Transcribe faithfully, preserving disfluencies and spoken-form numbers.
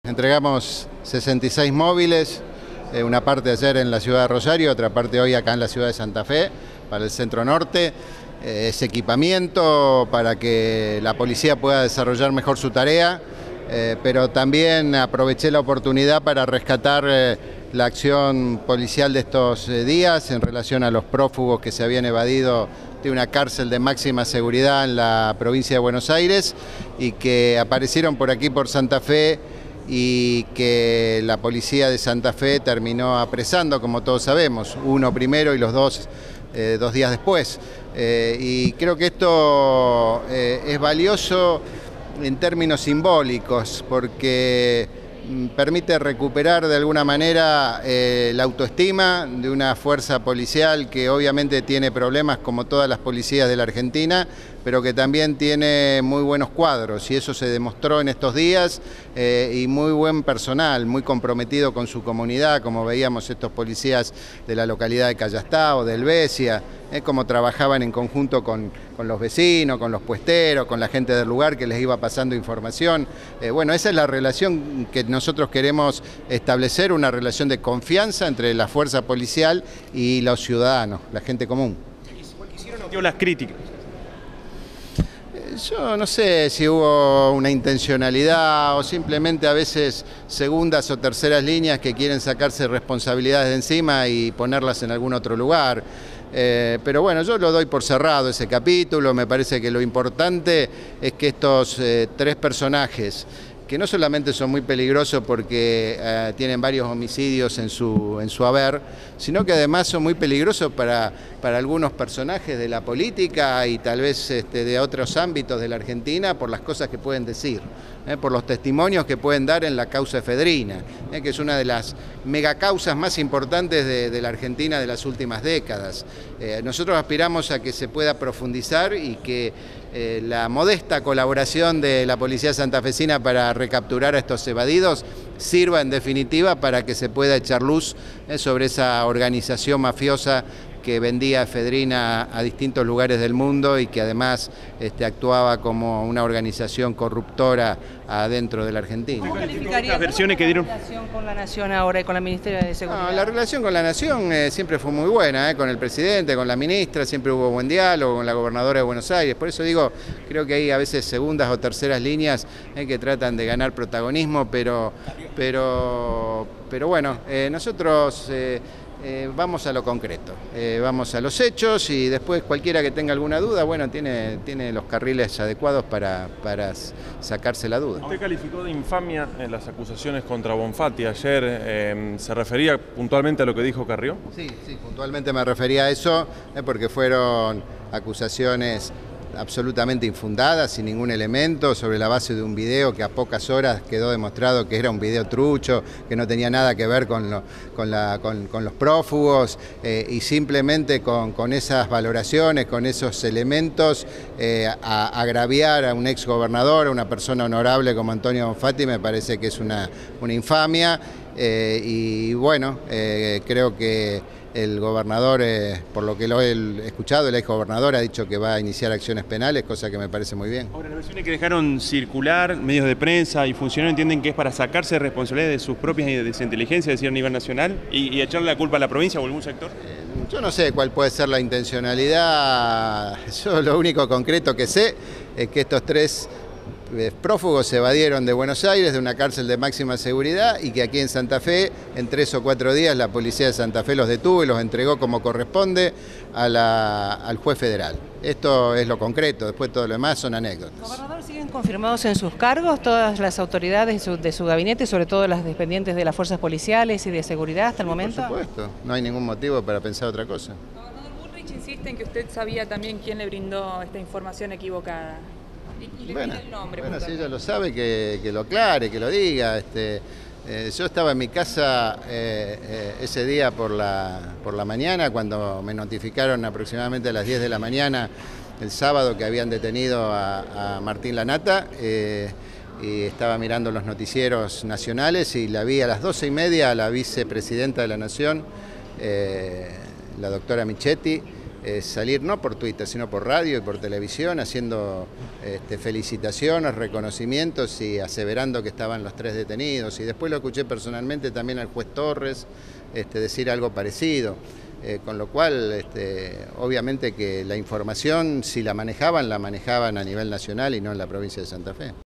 Entregamos sesenta y seis móviles, eh, una parte ayer en la ciudad de Rosario, otra parte hoy acá en la ciudad de Santa Fe, para el centro norte. Eh, es equipamiento para que la policía pueda desarrollar mejor su tarea, eh, pero también aproveché la oportunidad para rescatar eh, la acción policial de estos eh, días en relación a los prófugos que se habían evadido de una cárcel de máxima seguridad en la provincia de Buenos Aires y que aparecieron por aquí por Santa Fe y que la policía de Santa Fe terminó apresando, como todos sabemos, uno primero y los dos eh, dos días después. Eh, y creo que esto eh, es valioso en términos simbólicos, porque mm, permite recuperar de alguna manera eh, la autoestima de una fuerza policial que obviamente tiene problemas como todas las policías de la Argentina, pero que también tiene muy buenos cuadros, y eso se demostró en estos días, eh, y muy buen personal, muy comprometido con su comunidad, como veíamos estos policías de la localidad de Callastá, de Helvecia, eh, cómo trabajaban en conjunto con, con los vecinos, con los puesteros, con la gente del lugar que les iba pasando información. Eh, bueno, esa es la relación que nosotros queremos establecer, una relación de confianza entre la fuerza policial y los ciudadanos, la gente común. ¿Cuál hicieron o las críticas? Yo no sé si hubo una intencionalidad o simplemente a veces segundas o terceras líneas que quieren sacarse responsabilidades de encima y ponerlas en algún otro lugar. Eh, pero bueno, yo lo doy por cerrado ese capítulo. Me parece que lo importante es que estos eh, tres personajes, que no solamente son muy peligrosos porque eh, tienen varios homicidios en su, en su haber, sino que además son muy peligrosos para, para algunos personajes de la política y tal vez este, de otros ámbitos de la Argentina por las cosas que pueden decir, eh, por los testimonios que pueden dar en la causa efedrina, eh, que es una de las megacausas más importantes de, de la Argentina de las últimas décadas. Eh, nosotros aspiramos a que se pueda profundizar y que eh, la modesta colaboración de la policía santafesina para recapturar a estos evadidos sirva en definitiva para que se pueda echar luz eh, sobre esa organización mafiosa que vendía efedrina a distintos lugares del mundo y que además este, actuaba como una organización corruptora adentro de la Argentina. ¿Cómo calificaría las versiones que dieron? ¿La relación con la Nación ahora y con la Ministeria de Seguridad? No, la relación con la Nación eh, siempre fue muy buena, eh, con el presidente, con la ministra, siempre hubo buen diálogo, con la gobernadora de Buenos Aires. Por eso digo, creo que hay a veces segundas o terceras líneas eh, que tratan de ganar protagonismo, pero, pero, pero bueno, eh, nosotros... Eh, Eh, vamos a lo concreto, eh, vamos a los hechos y después cualquiera que tenga alguna duda, bueno, tiene, tiene los carriles adecuados para, para sacarse la duda. Usted calificó de infamia en las acusaciones contra Bonfatti ayer, eh, ¿se refería puntualmente a lo que dijo Carrió? Sí, sí, puntualmente me refería a eso, eh, porque fueron acusaciones absolutamente infundadas, sin ningún elemento, sobre la base de un video que a pocas horas quedó demostrado que era un video trucho, que no tenía nada que ver con, lo, con, la, con, con los prófugos, eh, y simplemente con, con esas valoraciones, con esos elementos, eh, a, a agraviar a un ex gobernador, a una persona honorable como Antonio Bonfatti, me parece que es una, una infamia, eh, y bueno, eh, creo que el gobernador, eh, por lo que lo he escuchado, el ex gobernador ha dicho que va a iniciar acciones penales, cosa que me parece muy bien. Ahora, las versiones que dejaron circular, medios de prensa y funcionarios entienden que es para sacarse responsabilidades de sus propias desinteligencias, decir, a nivel nacional, y, y echarle la culpa a la provincia o a algún sector. Eh, yo no sé cuál puede ser la intencionalidad. Yo lo único concreto que sé es que estos tres prófugos se evadieron de Buenos Aires, de una cárcel de máxima seguridad, y que aquí en Santa Fe, en tres o cuatro días, la policía de Santa Fe los detuvo y los entregó como corresponde a la, al juez federal. Esto es lo concreto, después todo lo demás son anécdotas. ¿Gobernador, siguen confirmados en sus cargos todas las autoridades de su, de su gabinete, sobre todo las dependientes de las fuerzas policiales y de seguridad hasta el momento? Por supuesto, no hay ningún motivo para pensar otra cosa. Gobernador, Bullrich insiste en que usted sabía también quién le brindó esta información equivocada. Y, y le bueno, pide el nombre. Bueno, si ella lo sabe, que, que lo aclare, que lo diga. Este, eh, yo estaba en mi casa eh, eh, ese día por la, por la mañana, cuando me notificaron aproximadamente a las diez de la mañana, el sábado, que habían detenido a, a Martín Lanata, eh, y estaba mirando los noticieros nacionales y la vi a las doce y media a la vicepresidenta de la Nación, eh, la doctora Michetti, eh, salir no por Twitter, sino por radio y por televisión, haciendo este, felicitaciones, reconocimientos y aseverando que estaban los tres detenidos. Y después lo escuché personalmente también al juez Torres este, decir algo parecido. Eh, con lo cual, este, obviamente que la información, si la manejaban, la manejaban a nivel nacional y no en la provincia de Santa Fe.